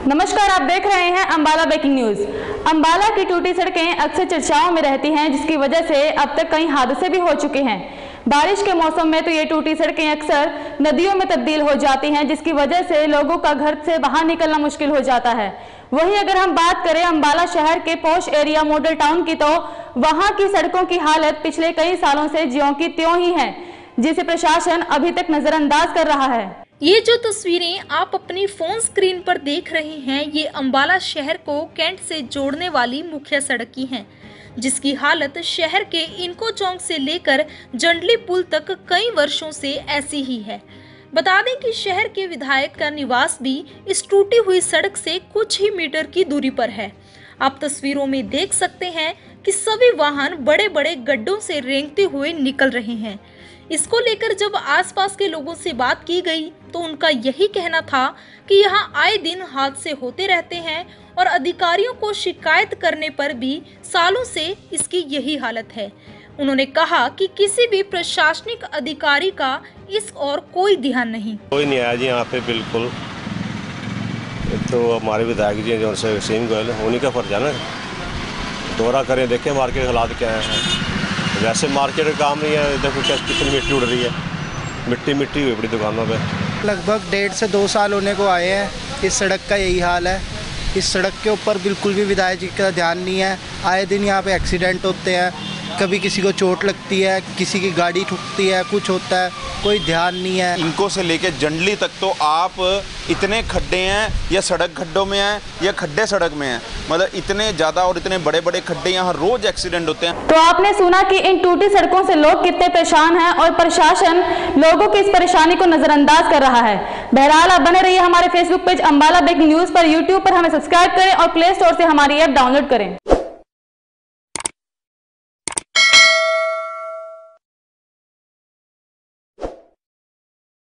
नमस्कार, आप देख रहे हैं अंबाला ब्रेकिंग न्यूज। अंबाला की टूटी सड़कें अक्सर चर्चाओं में रहती हैं, जिसकी वजह से अब तक कई हादसे भी हो चुके हैं। बारिश के मौसम में तो ये टूटी सड़कें अक्सर नदियों में तब्दील हो जाती हैं, जिसकी वजह से लोगों का घर से बाहर निकलना मुश्किल हो जाता है। वहीं अगर हम बात करें अंबाला शहर के पॉश एरिया मॉडल टाउन की, तो वहां की सड़कों की हालत पिछले कई सालों से ज्यों की त्यों ही है, जिसे प्रशासन अभी तक नजरअंदाज कर रहा है। ये जो तस्वीरें आप अपनी फोन स्क्रीन पर देख रहे हैं, ये अंबाला शहर को कैंट से जोड़ने वाली मुख्य सड़क की हैं, जिसकी हालत शहर के इनको चौक से लेकर जंडली पुल तक कई वर्षों से ऐसी ही है। बता दें कि शहर के विधायक का निवास भी इस टूटी हुई सड़क से कुछ ही मीटर की दूरी पर है। आप तस्वीरों में देख सकते हैं कि सभी वाहन बड़े बड़े गड्ढों से रेंगते हुए निकल रहे हैं। इसको लेकर जब आसपास के लोगों से बात की गई तो उनका यही कहना था कि यहाँ आए दिन हादसे होते रहते हैं और अधिकारियों को शिकायत करने पर भी सालों से इसकी यही हालत है। उन्होंने कहा कि किसी भी प्रशासनिक अधिकारी का इस और कोई ध्यान नहीं। कोई नहीं आया जी यहाँ पे, बिल्कुल। तो हमारे विधायक जी जो सिंह गोयल, उन्हीं का फर्ज है ना, दौरा करें, देखें मार्केट के हालात क्या हैं। वैसे मार्केट का काम नहीं है, देखो क्या कितनी मिट्टी उड़ रही है, मिट्टी हुई बड़ी दुकानों पे। लगभग 1.5 से 2 साल होने को आए हैं, इस सड़क का यही हाल है। इस सड़क के ऊपर बिल्कुल भी विधायक जी का ध्यान नहीं है। आए दिन यहाँ पे एक्सीडेंट होते हैं, कभी किसी को चोट लगती है, किसी की गाड़ी ठुकती है, कुछ होता है, कोई ध्यान नहीं है। इनको से लेके जंडली तक तो आप इतने खड्डे हैं, या सड़क खड्डों में हैं या खड्डे सड़क में हैं, मतलब इतने ज़्यादा और इतने बड़े बड़े खड्डे, यहाँ रोज एक्सीडेंट होते हैं। तो आपने सुना कि इन टूटी सड़कों से लोग कितने परेशान हैं और प्रशासन लोगों की इस परेशानी को नजरअंदाज कर रहा है। बहरहाल आप बने रहिए हमारे Facebook page Ambala breaking news पर। यूट्यूब पर हमें सब्सक्राइब करें और प्ले स्टोर से हमारी ऐप डाउनलोड करें।